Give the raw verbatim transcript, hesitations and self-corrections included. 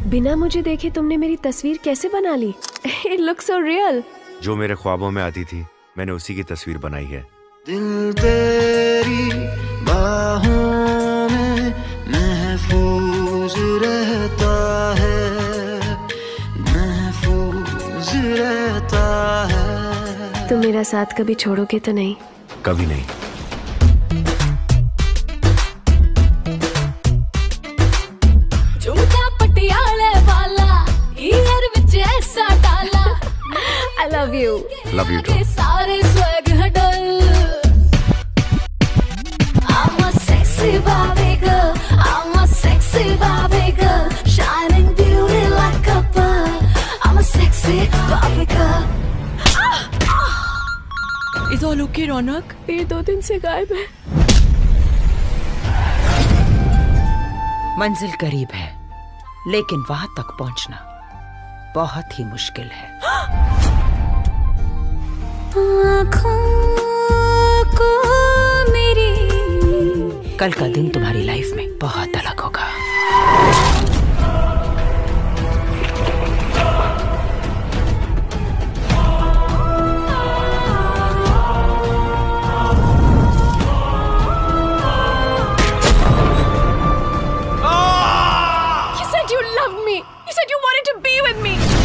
बिना मुझे देखे तुमने मेरी तस्वीर कैसे बना ली? It looks so real. जो मेरे ख्वाबों में आती थी मैंने उसी की तस्वीर बनाई है। दिल तेरी बाहों में महफूज रहता है, महफूज रहता है। तुम मेरा साथ कभी छोड़ोगे तो नहीं? कभी नहीं। झुमका पटियाले वाला ईयर विच ऐसा डाला। I love you. Love you too. सारे swag huddle. I'm a sexy Barbie girl, I'm a sexy Barbie girl, shining beauty like a pearl. I'm a sexy Barbie girl. Is all okay, Raunak? ये दो दिन से गायब है। मंजिल करीब है, लेकिन वहां तक पहुंचना बहुत ही मुश्किल है। आँखों को मेरी कल का दिन तुम्हारी लाइफ में बहुत अलग होगा। You said you loved me. You said you wanted to be with me.